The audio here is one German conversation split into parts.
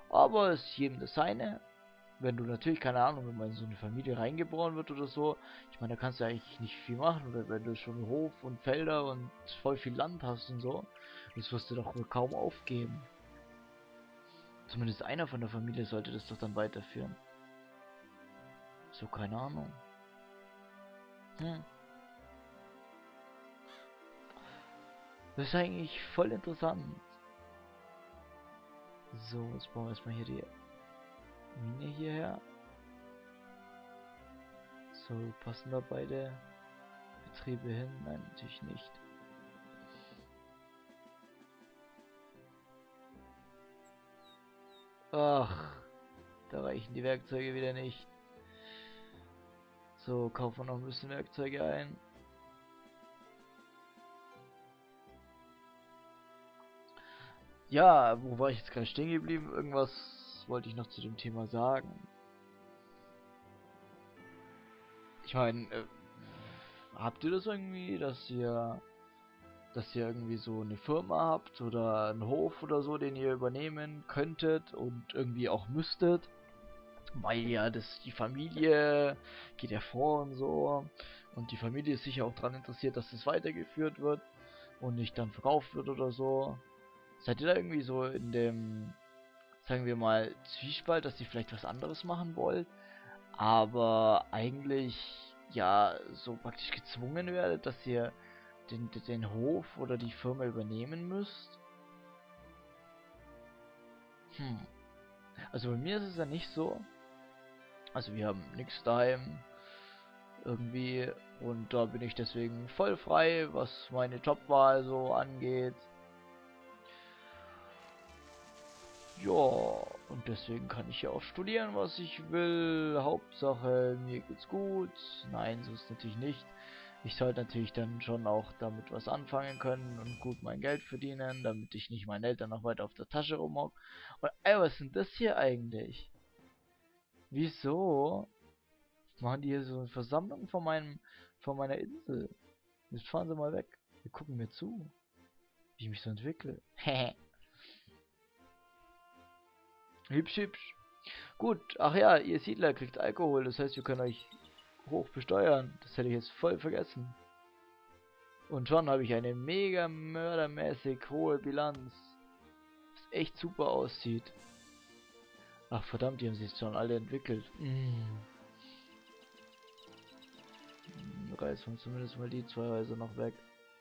Aber es ist jedem das seine. Wenn du natürlich, keine Ahnung, wenn man in so eine Familie reingeboren wird oder so, ich meine, da kannst du eigentlich nicht viel machen. Oder wenn du schon Hof und Felder und voll viel Land hast und so, das wirst du doch wohl kaum aufgeben. Zumindest einer von der Familie sollte das doch dann weiterführen. So, keine Ahnung. Hm. Das ist eigentlich voll interessant. So, jetzt bauen wir erstmal hier die Mine hierher. So, passen da beide Betriebe hin? Nein, natürlich nicht. Ach, da reichen die Werkzeuge wieder nicht. So, kaufen wir noch ein bisschen Werkzeuge ein. Ja, wo war ich jetzt gerade stehen geblieben? Irgendwas wollte ich noch zu dem Thema sagen. Ich meine, habt ihr das irgendwie, dass ihr irgendwie so eine Firma habt oder einen Hof oder so, den ihr übernehmen könntet und irgendwie auch müsstet? Weil ja die Familie geht ja vor und so und die Familie ist sicher auch daran interessiert, dass das weitergeführt wird und nicht dann verkauft wird oder so. Seid ihr da irgendwie so in dem, sagen wir mal, Zwiespalt, dass ihr vielleicht was anderes machen wollt, aber eigentlich ja so praktisch gezwungen werdet, dass ihr den Hof oder die Firma übernehmen müsst? Hm. Also bei mir ist es ja nicht so. Also wir haben nichts daheim irgendwie und da bin ich deswegen voll frei, was meine Jobwahl so angeht. Ja, und deswegen kann ich ja auch studieren, was ich will. Hauptsache, mir geht's gut. Nein, so ist natürlich nicht. Ich sollte natürlich dann schon auch damit was anfangen können und gut mein Geld verdienen, damit ich nicht meinen Eltern noch weiter auf der Tasche rumhock. Und ey, was ist denn das hier eigentlich? Wieso machen die hier so eine Versammlung von meiner Insel? Jetzt fahren sie mal weg. Wir gucken mir zu, wie ich mich so entwickle. Hehe. Hübsch, hübsch. Gut, ach ja, ihr Siedler kriegt Alkohol, das heißt, wir können euch hoch besteuern. Das hätte ich jetzt voll vergessen. Und schon habe ich eine mega mördermäßig hohe Bilanz. Was echt super aussieht. Ach verdammt, die haben sich schon alle entwickelt. Reißen wir zumindest mal die zwei Häuser noch weg.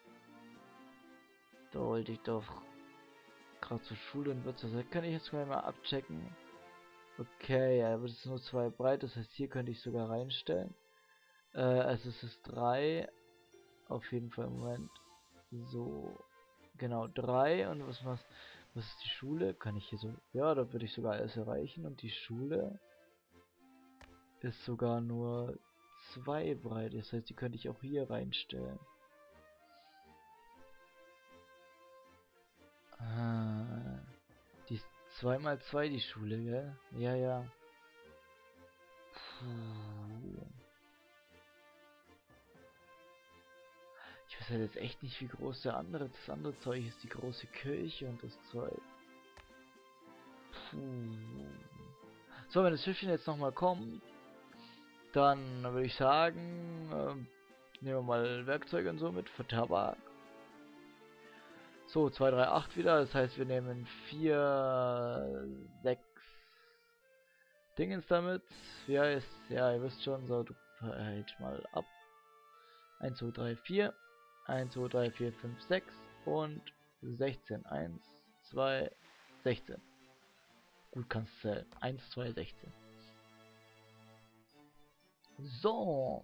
Da wollte ich doch gerade zur Schule in Würzburg. Das kann ich jetzt mal abchecken. Okay, ja, aber das ist nur 2 breit, das heißt, hier könnte ich sogar reinstellen. Also es ist 3. Auf jeden Fall, Moment. So, genau, 3. Und was ist die Schule? Kann ich hier so... Ja, da würde ich sogar alles erreichen. Und die Schule ist sogar nur 2 breit. Das heißt, die könnte ich auch hier reinstellen. Ah, die ist 2 mal 2 die Schule, gell? Ja, ja. Puh. Ich weiß halt jetzt echt nicht, wie groß das andere Zeug ist. Die große Kirche und das Zeug. Puh. So, wenn das Schiffchen jetzt nochmal kommt, dann würde ich sagen, nehmen wir mal Werkzeuge und so mit für Tabak. So, 2, 3, 8 wieder. Das heißt, wir nehmen 4, 6 Dingens damit. Wie heißt, ja, ihr wisst schon, so, du halt mal ab. 1, 2, 3, 4. 1, 2, 3, 4, 5, 6 und 16. 1, 2, 16. Gut kannst du zählen. 1, 2, 16. So.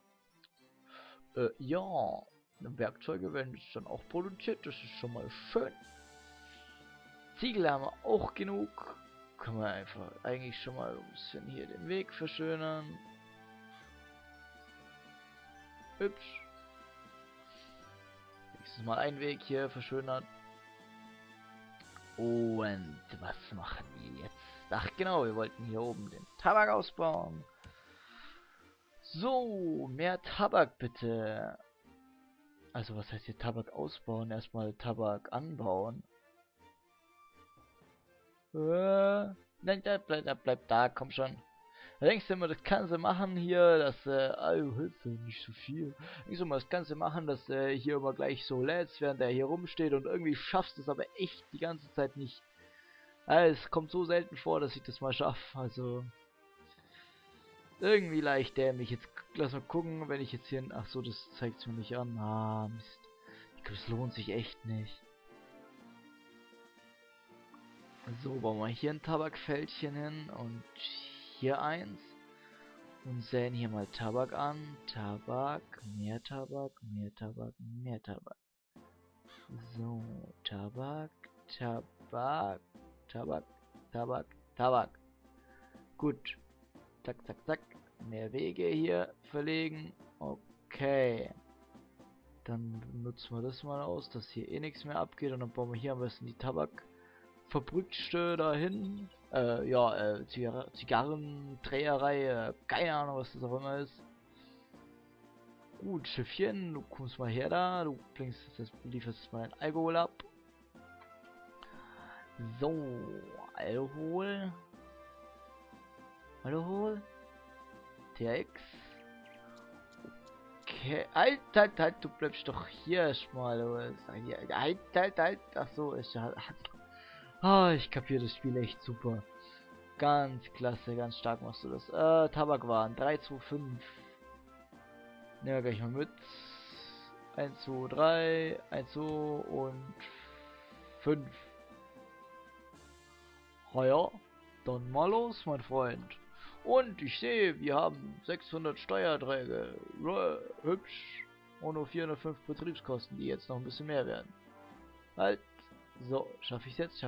Ja. Werkzeuge werden jetzt dann auch produziert. Das ist schon mal schön. Ziegel haben wir auch genug. Können wir einfach eigentlich schon mal ein bisschen hier den Weg verschönern. Hübsch. Nächstes Mal ein Weg hier verschönert. Und was machen wir jetzt? Ach genau, wir wollten hier oben den Tabak ausbauen. So, mehr Tabak bitte. Also was heißt hier Tabak ausbauen? Erstmal Tabak anbauen. Nein, bleib da, komm schon. Da denkst du immer, das kannst du machen hier, dass, Hilfe, nicht so viel. Denkst du immer, das kannst du machen, dass hier immer gleich so lädst, während er hier rumsteht und irgendwie schaffst du es aber echt die ganze Zeit nicht. Es kommt so selten vor, dass ich das mal schaffe, also irgendwie leicht dämlich. Jetzt lass mal gucken, wenn ich jetzt hier, ach so, das zeigt es mir nicht an. Ah, Mist. Ich glaube, es lohnt sich echt nicht. So, bauen wir hier ein Tabakfältchen hin und hier eins. Und säen hier mal Tabak an. Tabak, mehr Tabak, mehr Tabak, mehr Tabak. So, Tabak, Tabak, Tabak, Tabak, Tabak. Gut. Zack, zack, zack. Mehr Wege hier verlegen. Okay. Dann nutzen wir das mal aus, dass hier eh nichts mehr abgeht. Und dann bauen wir hier am besten die Tabakfabrikstelle dahin. Zigarrendreherei, keine Ahnung, was das auch immer ist. Gut, Schiffchen, du kommst mal her da. Du lieferst mal ein Alkohol ab. So, Alkohol. Alkohol. TX. Okay, halt, du bleibst doch hier erstmal. Halt. Ach so, ist ja. Ah, ich kapiere das Spiel echt super. Ganz klasse, ganz stark machst du das. Tabakwaren, 3, 2, 5. Nehmen wir gleich mal mit. 1, 2, 3, 1, 2 und 5. Ja, dann mal los, mein Freund. Und ich sehe, wir haben 600 Steuerträge. Hübsch. Und nur 405 Betriebskosten, die jetzt noch ein bisschen mehr werden. Halt. So, schaffe ich jetzt?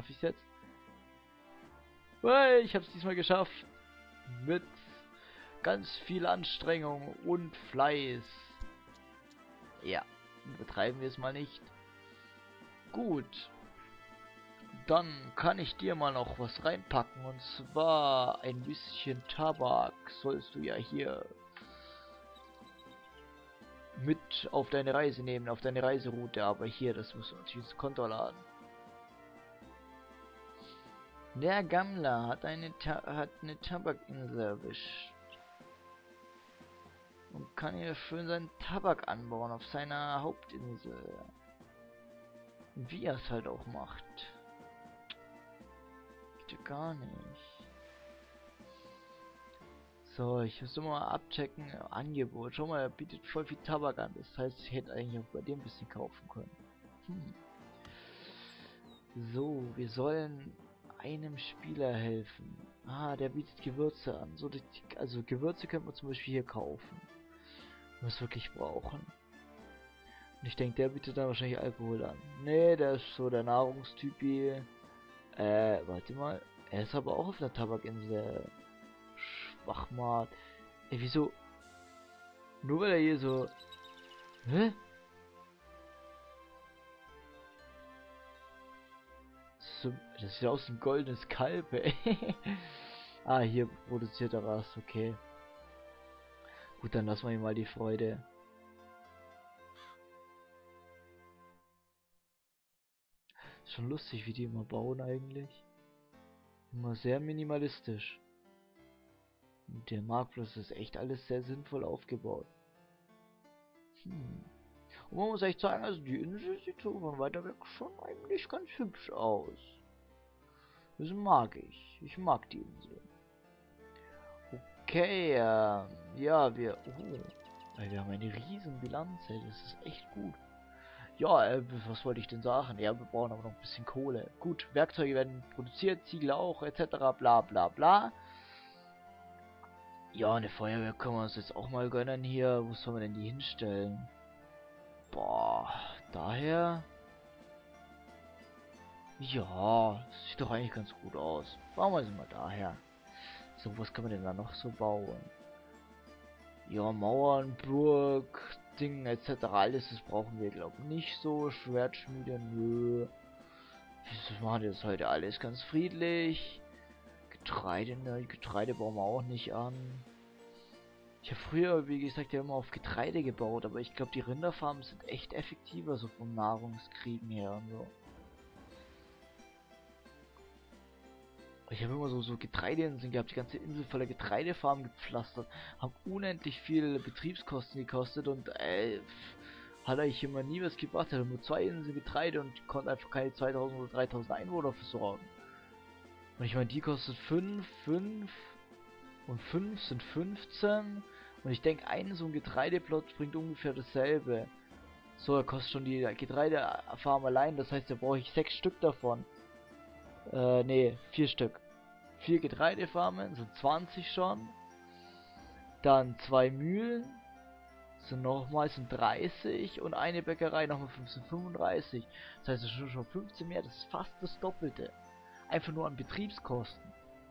Hey, ich habe es diesmal geschafft. Mit ganz viel Anstrengung und Fleiß. Ja, betreiben wir es mal nicht. Gut. Dann kann ich dir mal noch was reinpacken. Und zwar ein bisschen Tabak. Sollst du ja hier mit auf deine Reise nehmen, auf deine Reiseroute. Aber hier, das muss natürlich ins Konto laden. Der Gammler hat eine Tabakinsel erwischt. Und kann hier schön seinen Tabak anbauen auf seiner Hauptinsel. Wie er es halt auch macht. Geht ja gar nicht. So, ich muss mal abchecken. Angebot. Schau mal, er bietet voll viel Tabak an. Das heißt, ich hätte eigentlich auch bei dem ein bisschen kaufen können. So, wir sollen einem Spieler helfen. Ah, der bietet Gewürze an. So, also Gewürze könnte man zum Beispiel hier kaufen. Wenn wir es wirklich brauchen. Und ich denke, der bietet dann wahrscheinlich Alkohol an. Nee, der ist so der Nahrungstypi. Warte mal. Er ist aber auch auf der Tabakinsel. Schwachmat. Ey, wieso? Nur weil er hier so... Hä? Das sieht aus wie ein goldenes Kalb, ey. Ah, hier produziert er was, okay. Gut, dann lassen wir ihm mal die Freude. Ist schon lustig, wie die immer bauen eigentlich. Immer sehr minimalistisch. Und der Marktplatz ist echt alles sehr sinnvoll aufgebaut. Und man muss echt sagen, also die Insel sieht so von weiter weg schon eigentlich ganz hübsch aus. Das mag ich. Ich mag die Insel. Okay, ja, wir haben eine riesen Bilanz, ey, das ist echt gut. Ja, was wollte ich denn sagen? Ja, wir brauchen aber noch ein bisschen Kohle. Gut, Werkzeuge werden produziert, Ziegel auch, etc. bla bla bla. Ja, eine Feuerwehr können wir uns jetzt auch mal gönnen hier. Wo sollen wir denn die hinstellen? Boah, daher... Ja, das sieht doch eigentlich ganz gut aus. Bauen wir sie mal daher. So, was kann man denn da noch so bauen? Ja, Mauern, Burg, Ding etc. Alles, das brauchen wir, glaube ich, nicht so. Schwertschmiede, nö. Wieso machen wir das heute alles ganz friedlich? Getreide, ne, Getreide bauen wir auch nicht an. Ich habe früher, wie gesagt, ja immer auf Getreide gebaut, aber ich glaube, die Rinderfarmen sind echt effektiver, so vom Nahrungskriegen her und so. Ich habe immer so Getreideinseln gehabt, die ganze Insel voller Getreidefarmen gepflastert, haben unendlich viel Betriebskosten gekostet und hat eigentlich immer nie was gebracht. Er hatte nur 2 Inseln Getreide und konnte einfach keine 2000 oder 3000 Einwohner versorgen. Und ich meine, die kostet 5 und 5 sind 15. Und ich denke, so ein Getreideplot bringt ungefähr dasselbe. So, da kostet schon die Getreidefarm allein, das heißt, da brauche ich 6 Stück davon. Nee, 4 Stück. 4 Getreidefarmen sind 20 schon. Dann 2 Mühlen sind 30 und eine Bäckerei nochmal 15, 35. Das heißt, das ist schon 15 mehr, das ist fast das Doppelte. Einfach nur an Betriebskosten.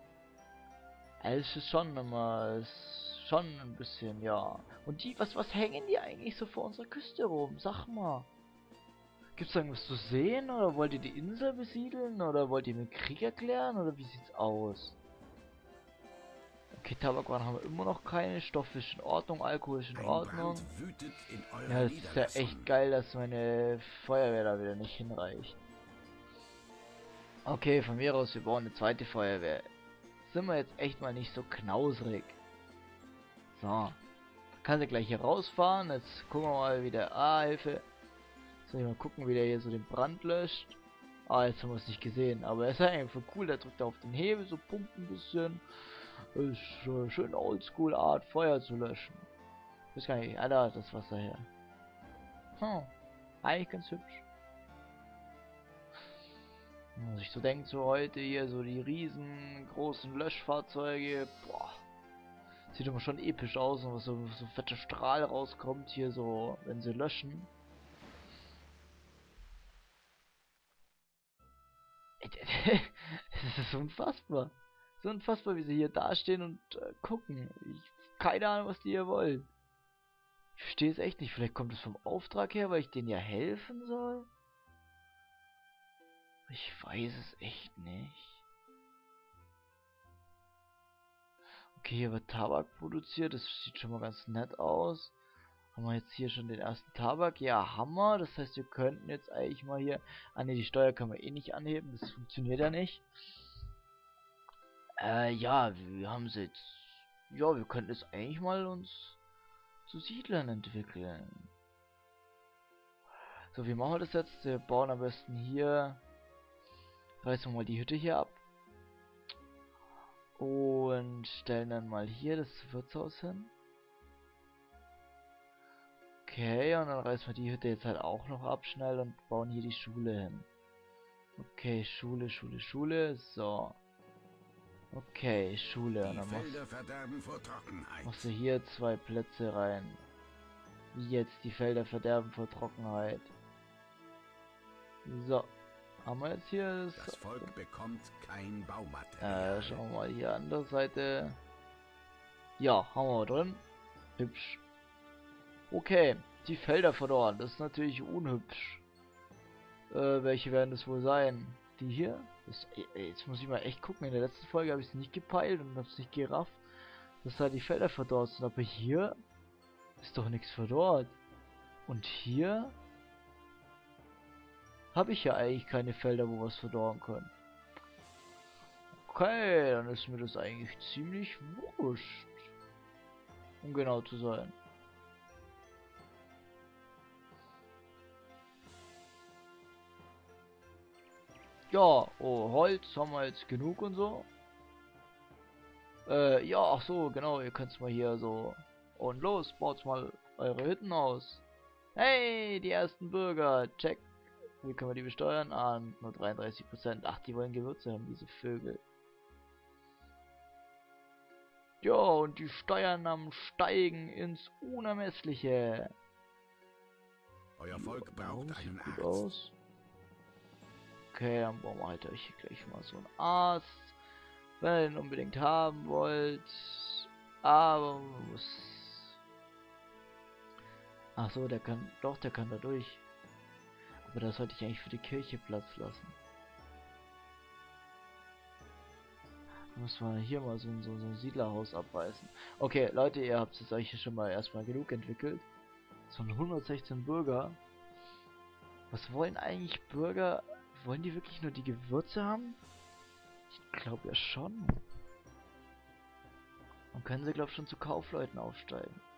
Es ist schon immer, ist schon ein bisschen, ja. Und die, was hängen die eigentlich so vor unserer Küste rum? Sag mal. Gibt's da irgendwas zu sehen? Oder wollt ihr die Insel besiedeln? Oder wollt ihr mir Krieg erklären? Oder wie sieht's aus? Okay, Tabakwaren haben wir immer noch keine. Stoff ist in Ordnung, Alkohol ist in Ordnung. Ja, das ist ja echt geil, dass meine Feuerwehr da wieder nicht hinreicht. Okay, von mir aus, wir bauen eine zweite Feuerwehr. Sind wir jetzt echt mal nicht so knausrig. So. Kann sie gleich hier rausfahren. Jetzt gucken wir mal, wie der Hilfe. Soll ich mal gucken, wie der hier so den Brand löscht. Jetzt haben wir es nicht gesehen. Aber er ist ja einfach cool. Der drückt auf den Hebel, so pumpt ein bisschen. Das ist schön oldschool Art, Feuer zu löschen. Ich weiß gar nicht. Da ist das Wasser her. Eigentlich ganz hübsch. Wenn man sich so denkt, so heute hier so die riesengroßen Löschfahrzeuge. Boah. Sieht immer schon episch aus, und was so fetter Strahl rauskommt hier so, wenn sie löschen. Es ist unfassbar. So unfassbar, wie sie hier dastehen und gucken. Keine Ahnung, was die hier wollen. Ich verstehe es echt nicht. Vielleicht kommt es vom Auftrag her, weil ich denen ja helfen soll? Ich weiß es echt nicht. Okay, hier wird Tabak produziert. Das sieht schon mal ganz nett aus. Haben wir jetzt hier schon den ersten Tabak? Ja, Hammer. Das heißt, wir könnten jetzt eigentlich mal hier... Ah ne, die Steuer können wir eh nicht anheben. Das funktioniert ja nicht. Ja, wir haben sie jetzt... Ja, wir könnten jetzt eigentlich mal uns zu Siedlern entwickeln. So, wie machen wir das jetzt? Wir bauen am besten hier... Reißen wir mal die Hütte hier ab. Und stellen dann mal hier das Wirtshaus hin. Okay, und dann reißen wir die Hütte jetzt halt auch noch ab schnell und bauen hier die Schule hin. Okay, Schule, so. Okay, Schule. Und dann machst du hier 2 Plätze rein. Wie jetzt, die Felder verderben vor Trockenheit. So. Haben wir jetzt hier das Volk bekommt kein Baumaterial. Schauen wir mal hier an der Seite. Ja, haben wir drin. Hübsch. Okay, die Felder verdorren. Das ist natürlich unhübsch. Welche werden das wohl sein? Die hier? Jetzt muss ich mal echt gucken. In der letzten Folge habe ich es nicht gepeilt und habe es nicht gerafft, dass da die Felder verdorrt sind. Aber hier ist doch nichts verdorrt. Und hier habe ich ja eigentlich keine Felder, wo was verdorren können. Okay, dann ist mir das eigentlich ziemlich wurscht. Um genau zu sein. Ja, oh, Holz haben wir jetzt genug und so. Ja, ach so, genau, ihr könnt's mal hier so. Und los, baut mal eure Hütten aus. Hey, die ersten Bürger, check. Wie können wir die besteuern? Ah, nur 33%. Ach, die wollen Gewürze haben, diese Vögel. Ja, und die Steuern am Steigen ins Unermessliche. Euer Volk braucht einen Arzt. Aus. Okay, dann bauen wir halt euch gleich mal so einen Arzt. Wenn ihr den unbedingt haben wollt. Aber man muss... Ach so, der kann... Doch, der kann da durch. Aber das sollte ich eigentlich für die Kirche Platz lassen. Muss man hier mal so ein Siedlerhaus abreißen. Okay, Leute, ihr habt es euch schon mal erstmal genug entwickelt. So 116 Bürger. Was wollen eigentlich Bürger? Wollen die wirklich nur die Gewürze haben? Glaub ja schon. Dann können sie, glaub schon zu Kaufleuten aufsteigen.